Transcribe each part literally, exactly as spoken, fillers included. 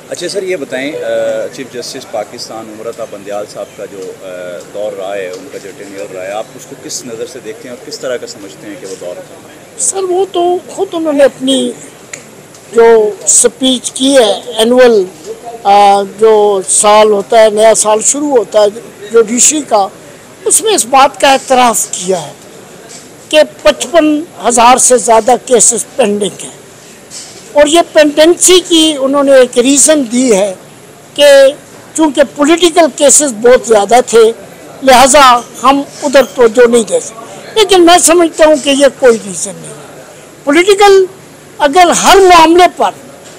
अच्छा सर, ये बताएं, चीफ जस्टिस पाकिस्तान उमरता बंदयाल साहब का जो दौर रहा है, उनका जो टेन्योर रहा है, आप उसको किस नज़र से देखते हैं और किस तरह का समझते हैं कि वो दौर था? सर वो तो खुद उन्होंने अपनी जो स्पीच की है, एनुअल जो साल होता है, नया साल शुरू होता है जुडिशरी का, उसमें इस बात का एतराफ़ किया है कि पचपन हज़ार से ज़्यादा केसेस पेंडिंग हैं। और ये पेंडेंसी की उन्होंने एक रीज़न दी है कि चूँकि पॉलिटिकल केसेस बहुत ज़्यादा थे, लिहाजा हम उधर तवज्जो नहीं दे सकते। लेकिन मैं समझता हूँ कि ये कोई रीज़न नहीं है। पॉलिटिकल अगर हर मामले पर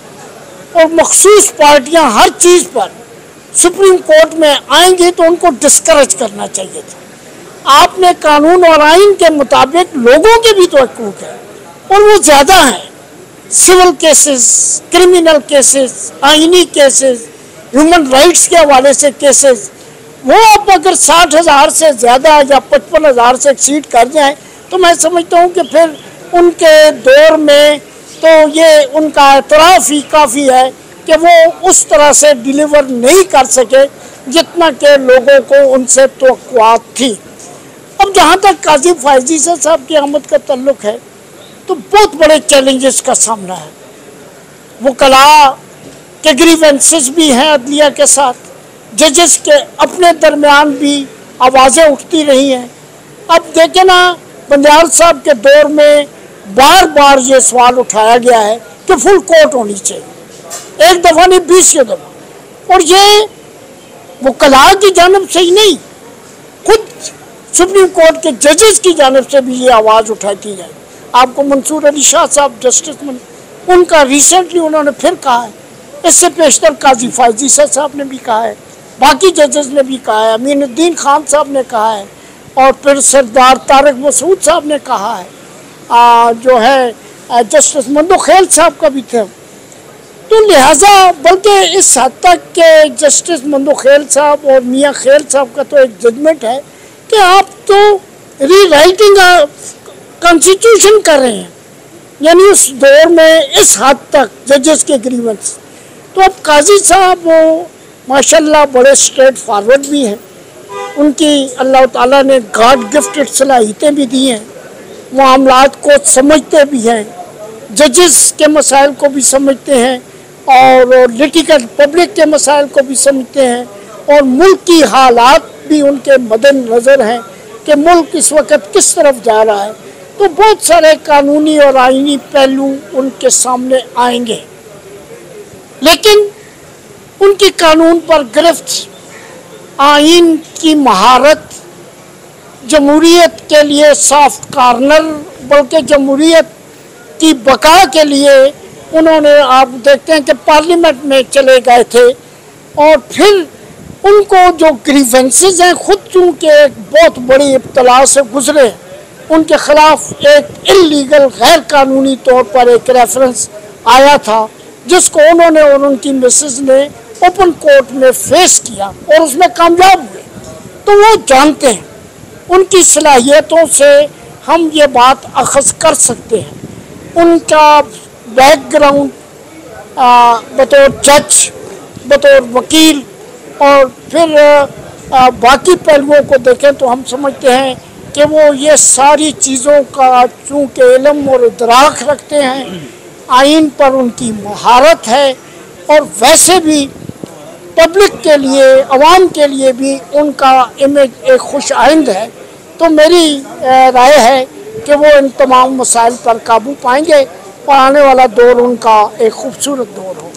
और मखसूस पार्टियाँ हर चीज़ पर सुप्रीम कोर्ट में आएंगी तो उनको डिस्करेज करना चाहिए था। आपने कानून और आइन के मुताबिक लोगों के भी तो हकूक़ है और वो ज़्यादा हैं। सिविल केसेस, क्रिमिनल केसेस, आइनी केसेस, ह्यूमन राइट्स के हवाले से केसेस, वो अब अगर साठ हज़ार से ज़्यादा या पचपन हज़ार से एक्सीड कर जाएं तो मैं समझता हूँ कि फिर उनके दौर में तो ये उनका एतराफ़ ही काफ़ी है कि वो उस तरह से डिलीवर नहीं कर सके जितना के लोगों को उनसे तवक्कुआत थी। अब जहाँ तक काजी फैज़ ईसा साहब की आमद का ताल्लुक़ है तो बहुत बड़े चैलेंजेस का सामना है। वकला के ग्रीवेंसेस भी हैं अदलिया के साथ, जजेस के अपने दरमियान भी आवाज़ें उठती रही हैं। अब देखें ना, बंदयाल साहब के दौर में बार बार ये सवाल उठाया गया है कि फुल कोर्ट होनी चाहिए, एक दफ़ा नहीं बीस दफ़ा। और ये वकला की जानिब से ही नहीं, खुद सुप्रीम कोर्ट के जजेस की जानिब से भी ये आवाज़ उठाती है। आपको मंसूर अली शाह साहब जस्टिस, उनका रिसेंटली उन्होंने फिर कहा है, इससे पेशतर काजी फैज़ ईसा साहब ने भी कहा है, बाकी जजेस ने भी कहा है, अमीनुद्दीन खान साहब ने कहा है, और फिर सरदार तारिक मसूद साहब ने कहा है, आ, जो है जस्टिस मंदोखेल साहब का भी था। तो लिहाजा बल्कि इस हद तक के जस्टिस मंदोखेल साहब और मियाँ खेल साहब का तो एक जजमेंट है कि आप तो री राइटिंग कॉन्स्टिट्यूशन कर रहे हैं, यानी उस दौर में इस हद तक जजेस के ग्रीवेंस। तो अब काजी साहब वो माशाल्लाह बड़े स्ट्रेट फॉरवर्ड भी हैं, उनकी अल्लाह ताला ने गॉड गिफ्टेड सलाहियतें भी दी हैं, मामलात को समझते भी हैं, जजेस के मसाइल को भी समझते हैं और लिटिगेंट पब्लिक के मसाइल को भी समझते हैं, और मुल्क की हालात भी उनके मद्देनज़र हैं कि मुल्क इस वक्त किस तरफ जा रहा है। तो बहुत सारे कानूनी और आईनी पहलू उनके सामने आएंगे, लेकिन उनकी कानून पर गिरफ्त, आइन की महारत, जमहूरियत के लिए सॉफ्ट कॉर्नर, बल्कि जमहूरियत की बका के लिए उन्होंने, आप देखते हैं कि पार्लियामेंट में चले गए थे और फिर उनको जो ग्रीवेंसेस हैं, खुद चूँकि एक बहुत बड़ी इब्तला से गुजरे, उनके ख़िलाफ़ एक इल्लीगल गैर कानूनी तौर पर एक रेफरेंस आया था जिसको उन्होंने और उनकी मिसेस ने ओपन कोर्ट में फेस किया और उसमें कामयाब हुए। तो वो जानते हैं, उनकी सलाहियतों से हम ये बात अखज़ कर सकते हैं। उनका बैकग्राउंड बतौर जज, बतौर वकील, और फिर आ, बाकी पहलुओं को देखें तो हम समझते हैं कि वो ये सारी चीज़ों का चूँकि इल्म और इदराक रखते हैं, आइन पर उनकी महारत है, और वैसे भी पब्लिक के लिए, अवाम के लिए भी उनका इमेज एक खुश आइंद है। तो मेरी राय है कि वो इन तमाम मसाइल पर काबू पाएंगे और आने वाला दौर उनका एक खूबसूरत दौर हो।